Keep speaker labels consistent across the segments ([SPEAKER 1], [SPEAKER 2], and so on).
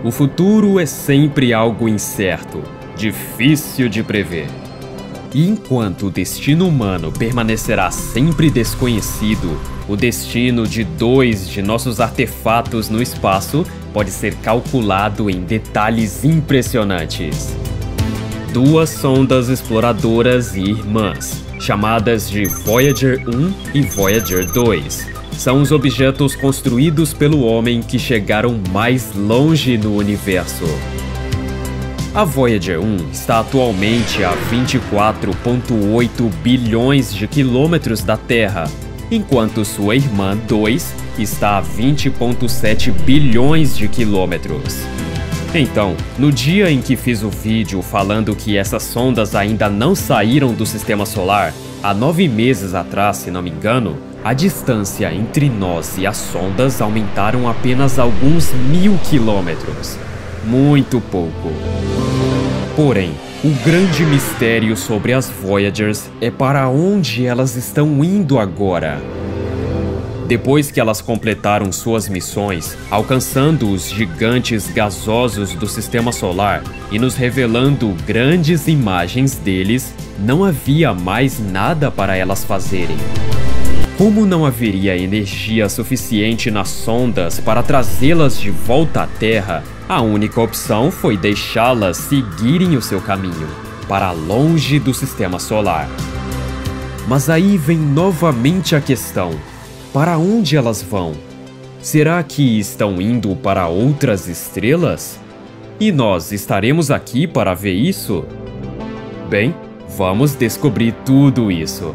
[SPEAKER 1] O futuro é sempre algo incerto, difícil de prever. E enquanto o destino humano permanecerá sempre desconhecido, o destino de 2 de nossos artefatos no espaço pode ser calculado em detalhes impressionantes. 2 sondas exploradoras e irmãs, chamadas de Voyager 1 e Voyager 2, são os objetos construídos pelo homem que chegaram mais longe no universo. A Voyager 1 está atualmente a 24,8 bilhões de quilômetros da Terra, enquanto sua irmã 2 está a 20,7 bilhões de quilômetros. Então, no dia em que fiz o vídeo falando que essas sondas ainda não saíram do Sistema Solar, há 9 meses atrás, se não me engano, a distância entre nós e as sondas aumentaram apenas alguns 1000 quilômetros. Muito pouco. Porém, o grande mistério sobre as Voyagers é para onde elas estão indo agora. Depois que elas completaram suas missões, alcançando os gigantes gasosos do Sistema Solar e nos revelando grandes imagens deles, não havia mais nada para elas fazerem. Como não haveria energia suficiente nas sondas para trazê-las de volta à Terra, a única opção foi deixá-las seguirem o seu caminho, para longe do Sistema Solar. Mas aí vem novamente a questão: para onde elas vão? Será que estão indo para outras estrelas? E nós estaremos aqui para ver isso? Bem, vamos descobrir tudo isso.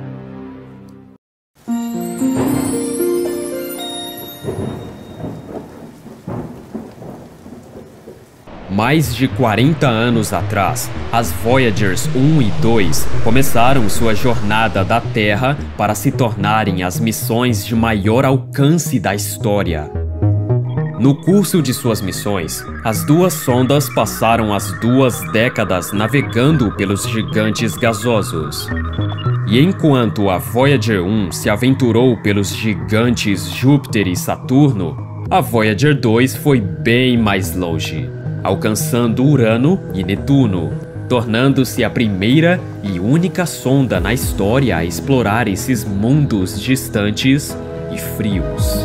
[SPEAKER 1] Mais de 40 anos atrás, as Voyagers 1 e 2 começaram sua jornada da Terra para se tornarem as missões de maior alcance da história. No curso de suas missões, as 2 sondas passaram as 2 décadas navegando pelos gigantes gasosos. E enquanto a Voyager 1 se aventurou pelos gigantes Júpiter e Saturno, a Voyager 2 foi bem mais longe, alcançando Urano e Netuno, tornando-se a primeira e única sonda na história a explorar esses mundos distantes e frios.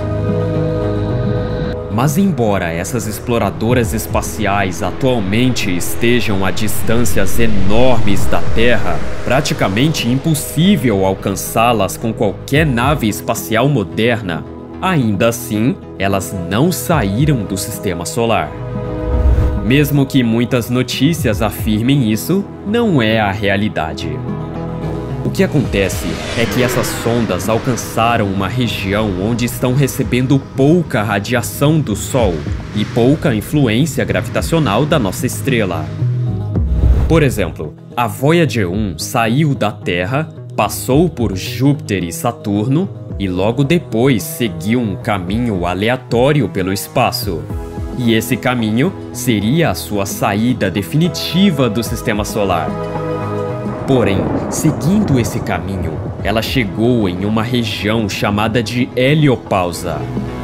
[SPEAKER 1] Mas embora essas exploradoras espaciais atualmente estejam a distâncias enormes da Terra, praticamente impossível alcançá-las com qualquer nave espacial moderna, ainda assim, elas não saíram do Sistema Solar. Mesmo que muitas notícias afirmem isso, não é a realidade. O que acontece é que essas sondas alcançaram uma região onde estão recebendo pouca radiação do Sol e pouca influência gravitacional da nossa estrela. Por exemplo, a Voyager 1 saiu da Terra, passou por Júpiter e Saturno e logo depois seguiu um caminho aleatório pelo espaço. E esse caminho seria a sua saída definitiva do Sistema Solar. Porém, seguindo esse caminho, ela chegou em uma região chamada de heliopausa.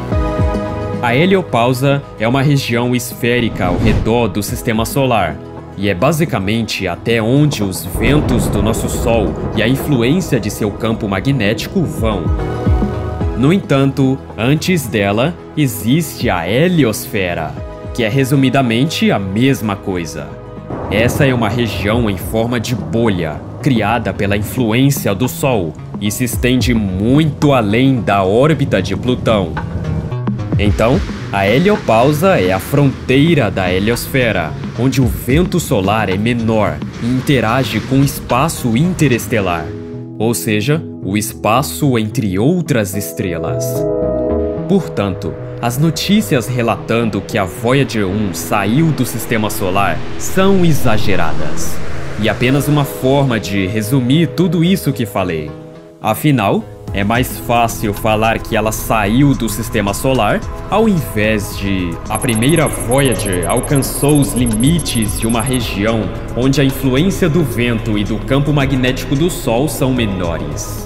[SPEAKER 1] A heliopausa é uma região esférica ao redor do Sistema Solar, e é basicamente até onde os ventos do nosso Sol e a influência de seu campo magnético vão. No entanto, antes dela, existe a heliosfera, que é resumidamente a mesma coisa. Essa é uma região em forma de bolha, criada pela influência do Sol, e se estende muito além da órbita de Plutão. Então, a heliopausa é a fronteira da heliosfera, onde o vento solar é menor e interage com o espaço interestelar, ou seja, o espaço entre outras estrelas. Portanto, as notícias relatando que a Voyager 1 saiu do Sistema Solar são exageradas, e apenas uma forma de resumir tudo isso que falei. Afinal, é mais fácil falar que ela saiu do Sistema Solar ao invés de a primeira Voyager alcançou os limites de uma região onde a influência do vento e do campo magnético do Sol são menores.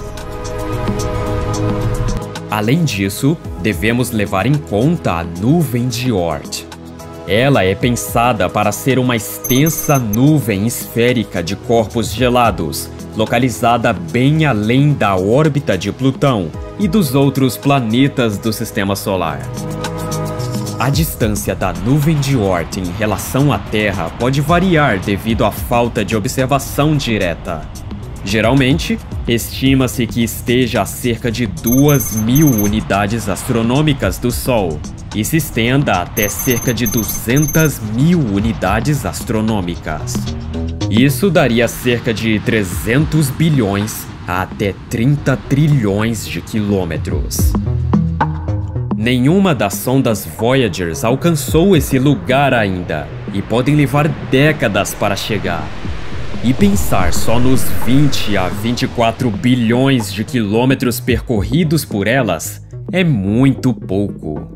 [SPEAKER 1] Além disso, devemos levar em conta a nuvem de Oort. Ela é pensada para ser uma extensa nuvem esférica de corpos gelados, localizada bem além da órbita de Plutão e dos outros planetas do Sistema Solar. A distância da nuvem de Oort em relação à Terra pode variar devido à falta de observação direta. Geralmente, estima-se que esteja a cerca de 2.000 unidades astronômicas do Sol e se estenda até cerca de 200.000 unidades astronômicas. Isso daria cerca de 300 bilhões a até 30 trilhões de quilômetros. Nenhuma das sondas Voyagers alcançou esse lugar ainda e podem levar décadas para chegar. E pensar só nos 20 a 24 bilhões de quilômetros percorridos por elas é muito pouco.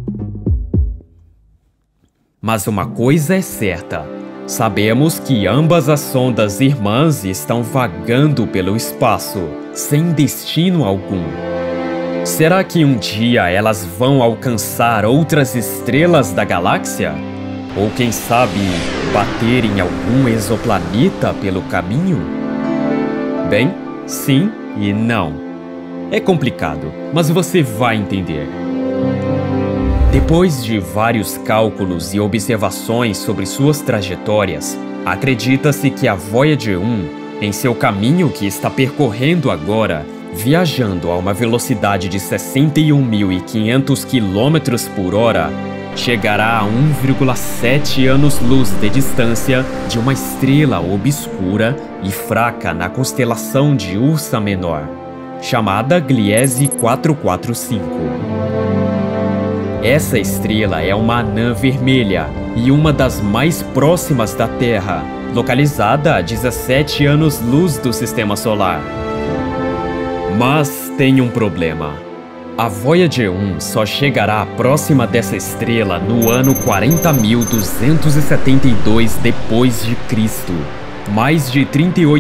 [SPEAKER 1] Mas uma coisa é certa: sabemos que ambas as sondas irmãs estão vagando pelo espaço, sem destino algum. Será que um dia elas vão alcançar outras estrelas da galáxia? Ou quem sabe, bater em algum exoplaneta pelo caminho? Bem, sim e não. É complicado, mas você vai entender. Depois de vários cálculos e observações sobre suas trajetórias, acredita-se que a Voyager 1, em seu caminho que está percorrendo agora, viajando a uma velocidade de 61.500 km por hora, chegará a 1,7 anos-luz de distância de uma estrela obscura e fraca na constelação de Ursa Menor, chamada Gliese 445. Essa estrela é uma anã vermelha e uma das mais próximas da Terra, localizada a 17 anos-luz do Sistema Solar. Mas tem um problema. A Voyager 1 só chegará próxima dessa estrela no ano 40.272 depois de Cristo, mais de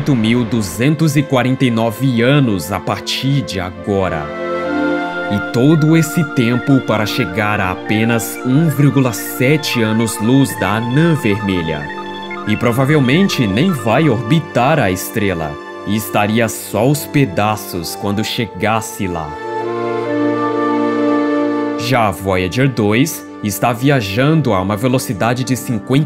[SPEAKER 1] 38.249 anos a partir de agora. E todo esse tempo para chegar a apenas 1,7 anos-luz da anã vermelha. E provavelmente nem vai orbitar a estrela, e estaria só aos pedaços quando chegasse lá. Já a Voyager 2 está viajando a uma velocidade de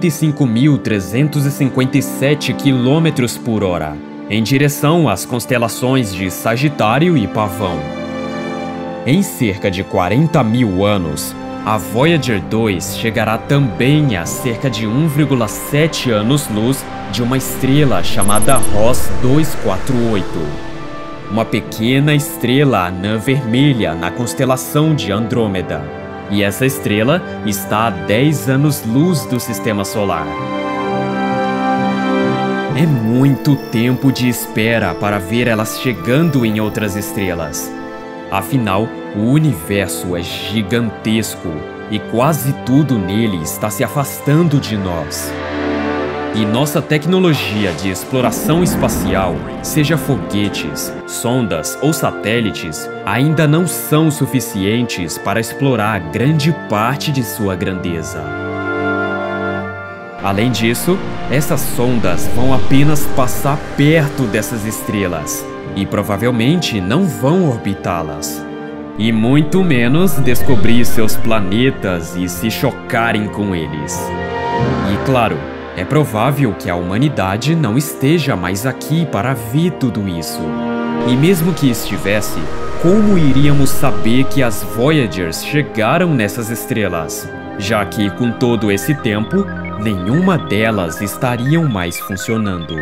[SPEAKER 1] 55.357 km por hora, em direção às constelações de Sagitário e Pavão. Em cerca de 40.000 anos, a Voyager 2 chegará também a cerca de 1,7 anos-luz de uma estrela chamada Ross 248. Uma pequena estrela anã vermelha na constelação de Andrômeda. E essa estrela está a 10 anos-luz do Sistema Solar. É muito tempo de espera para ver elas chegando em outras estrelas. Afinal, o universo é gigantesco e quase tudo nele está se afastando de nós. E nossa tecnologia de exploração espacial, seja foguetes, sondas ou satélites, ainda não são suficientes para explorar grande parte de sua grandeza. Além disso, essas sondas vão apenas passar perto dessas estrelas e provavelmente não vão orbitá-las. E muito menos descobrir seus planetas e se chocarem com eles. E claro, é provável que a humanidade não esteja mais aqui para ver tudo isso. E mesmo que estivesse, como iríamos saber que as Voyagers chegaram nessas estrelas? Já que, com todo esse tempo, nenhuma delas estariam mais funcionando.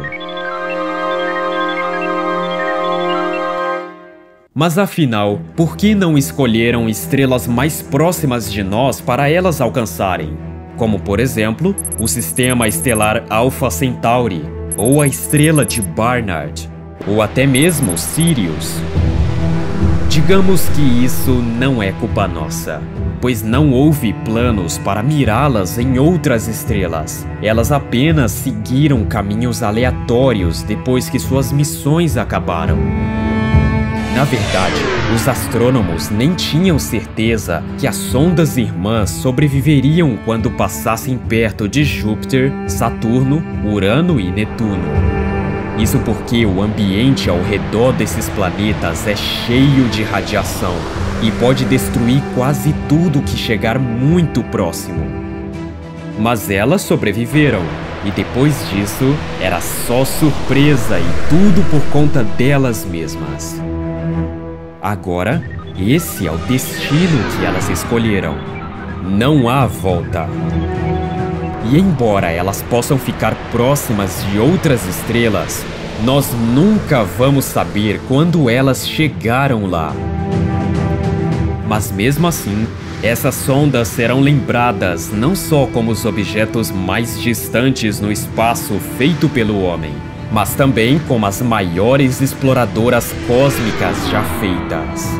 [SPEAKER 1] Mas afinal, por que não escolheram estrelas mais próximas de nós para elas alcançarem? Como, por exemplo, o sistema estelar Alpha Centauri, ou a estrela de Barnard, ou até mesmo Sirius. Digamos que isso não é culpa nossa, pois não houve planos para mirá-las em outras estrelas. Elas apenas seguiram caminhos aleatórios depois que suas missões acabaram. Na verdade, os astrônomos nem tinham certeza que as sondas irmãs sobreviveriam quando passassem perto de Júpiter, Saturno, Urano e Netuno. Isso porque o ambiente ao redor desses planetas é cheio de radiação e pode destruir quase tudo que chegar muito próximo. Mas elas sobreviveram, e depois disso, era só surpresa e tudo por conta delas mesmas. Agora, esse é o destino que elas escolheram. Não há volta. E embora elas possam ficar próximas de outras estrelas, nós nunca vamos saber quando elas chegaram lá. Mas mesmo assim, essas sondas serão lembradas não só como os objetos mais distantes no espaço feito pelo homem, mas também como as maiores exploradoras cósmicas já feitas.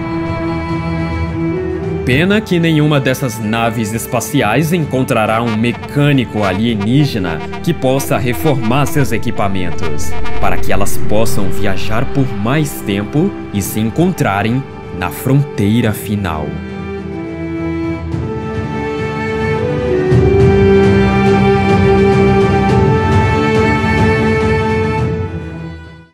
[SPEAKER 1] Pena que nenhuma dessas naves espaciais encontrará um mecânico alienígena que possa reformar seus equipamentos, para que elas possam viajar por mais tempo e se encontrarem na fronteira final.